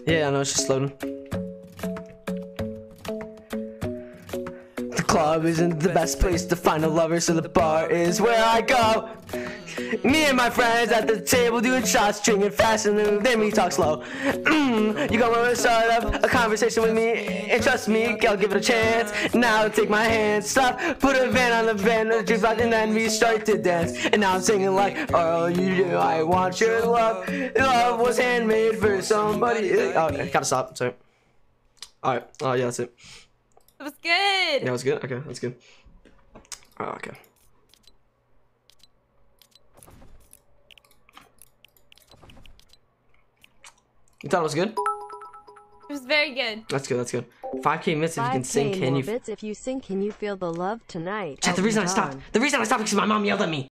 Yeah, I know, it's just loading. The club isn't the best place to find a lover, so the bar is where I go. Me and my friends at the table doing shots, drinking fast, and then we talk slow. You gonna start up a conversation with me, and trust me, I'll give it a chance. Now take my hand, stop, put a van on the van, the juice box, and then we start to dance. And now I'm singing like, all you do, I want your love. Love was handmade for somebody. Oh, I gotta stop. Sorry. All right. Oh yeah, that's it. It was good. Yeah, it was good. Okay, that's good. Oh, okay. You thought it was good? It was very good. That's good. That's good. 5K minutes if you can sing. Can you? If you sing, can you feel the love tonight? Chat, the reason I stopped is because my mom yelled at me.